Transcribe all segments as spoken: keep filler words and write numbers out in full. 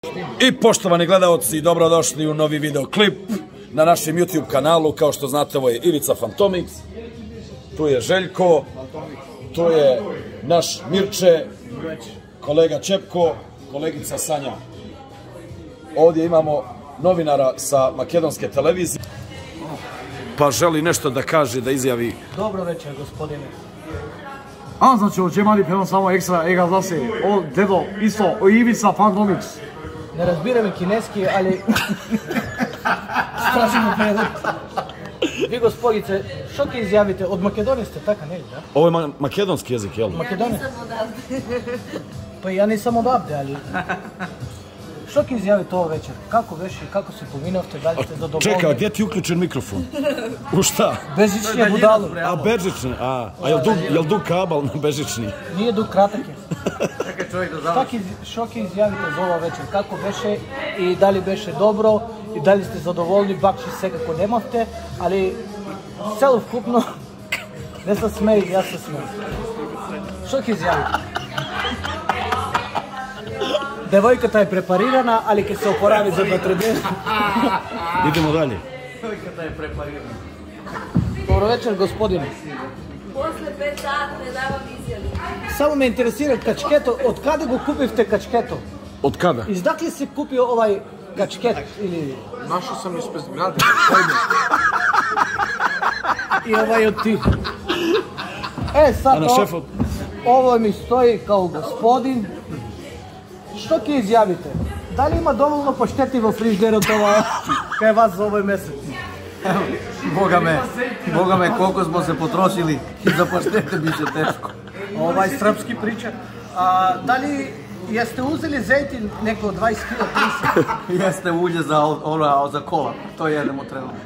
I poštovani gledalci, dobrodošli u novi videoklip na našem YouTube kanalu. Kao što znate, ovo je Ivica Fantomix, tu je Željko, tu je naš Mirče, kolega Čepko, kolegica Sanja. Ovdje imamo novinara sa makedonske televizije, pa želi nešto da kaže, da izjavi. Dobro večer, gospodine. A, znači, ovdje mali pevan samo ekstra, ega zase, o, dedo, isto, o Ivica Fantomix. Ne razbiram kineski, ali... strašno prevod. Vi, gospodice, što ti izjavite? Od Makedonije ste, taka ne, da? Ovo je makedonski jezik, jel? Makedonije? Ja nisam odavde. Pa ja nisam odavde, ali... Što ti izjavite ovo večer? Kako veši, kako se povinovte, da li ste zadovoljni? Čekaj, gdje ti uključen mikrofon? U šta? Bežični je budalo. A, bežični, a. A jel dug kabal na bežični? Nije dug, kratak je. Što ti izjavite za ovo večer? Kako beše i da li beše dobro i da li ste zadovoljni? Bakši sekako nemate, ali celokupno ne se smeji, ja se smeji. Što ti izjavite? Devojkata je preparirana, ali kad se oporavi za dva tri dana. Idemo dalje. Devojkata je preparirana. Dobro večer, gospodine. Posle pet sati ne davam izjavu. Samo me interesira kačketo, od kada go kupivte kačketo? Od kada? Izdakle si kupio ovaj kačket ili... Našao sam ispred zgrade. I ovaj od ti. E sad to, ovo mi stoji kao gospodin. Što ti izjavite? Da li ima dovoljno pošteti u frižderu toga kaj vas za ovoj mesec? Boga me, Boga me, koliko smo se potrošili i za paštete bi se teško. Ovaj srpski priča. Da li jeste uzeli zejtin neko dvadeset kila trideset? Jeste ulje za kola, to jedemo trenutno.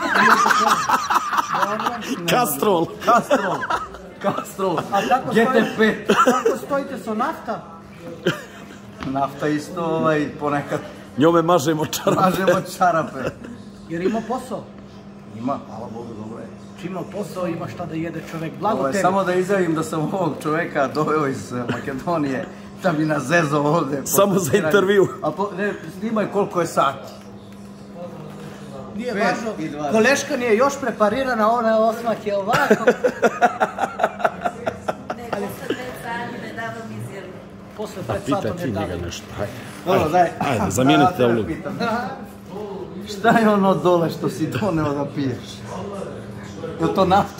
Kastrol. Kastrol. Kastrol. G T P. Kako stojite sa nafta? Nafta isto ponekad. Njome mažemo čarape. Mažemo čarape. Jer ima posao? Ima, hvala Bogu, dobro je. Či ima posao, ima šta da jede čovjek. Blago tebi. Samo da izjavim da sam ovog čovjeka doveo iz Makedonije, da bi nas zezao ovdje. Samo za intervju. Ne, snimaj koliko je sati. Nije važno, koleška nije još preparirana, ona je osmak je ovako. Ne, posle pet sati ne davam izjavu. Posle pet sata ne davam. nešto. Dobro, daj. Ajde, zamijenite ulogu. Šta je ono dole što si doneo da piješ? Je to nafta?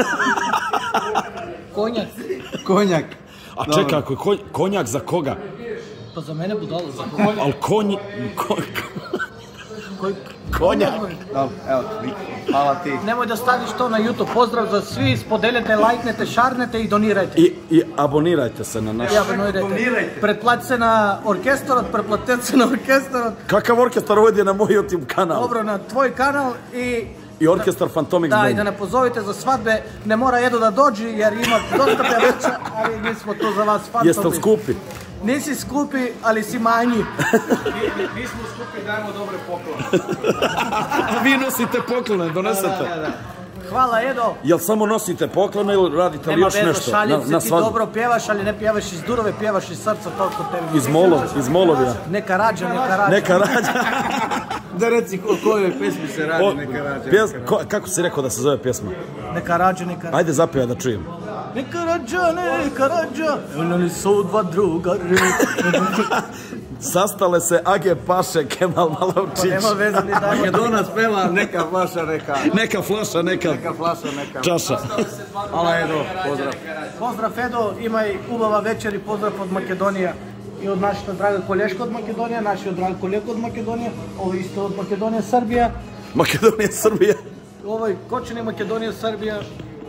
Konjak. Konjak. A čekaj, ako je konjak za koga? Pa za mene budalo, za konjak. Ali konj... Konjak. Evo, hvala ti. Nemoj da staviš to na YouTube. Pozdrav za svi, spodeljete, lajknete, šarnete i donirajte. I abonirajte se na naš... I abonirajte. Pretplati se na orkestar, pretplatite se na orkestar. Kakav orkestar ovdje na moj YouTube kanal? Dobro, na tvoj kanal i... I orkestar Fantomix Band. Da, i da ne pozovite za svadbe, ne mora Edo da dođi jer ima dosta pevača, ali mi smo tu za vas Fantomix. Jeste li skupi? Nisi skupi, ali si manji. Mi smo skupi, dajemo dobre poklone. Vi nosite poklone, donesete. Hvala Edo. Jel samo nosite poklone ili radite li još nešto? Nema vezo, šalim se, ti dobro pjevaš, ali ne pjevaš iz durove, pjevaš iz srca, toliko tebi. Iz Molovija. Neka rađa, neka rađa. Neka rađa. Da reci o kojoj pesmi se radi, neka rađa. Kako si rekao da se zove pjesma? Neka rađa, neka rađa. Ajde zapjevaj da čujem. Neka rađa, neka rađa, oni su dva drugari. Sastale se Age Paše, Kemal Malavčić. Pa nema veze ni da. Makedonac peva, neka flaša, neka... Neka flaša, neka... Neka flaša, neka... Čaša. Hvala Edo, pozdrav. Pozdrav Edo, ima i ubava večer i pozdrav od Makedonija. I od našega draga kolješka od Makedonije, naši od draga kolega od Makedonije, ovo isto od Makedonije, Srbija. Makedonija, Srbija. Ovo je Kočini, Makedonija, Srbija.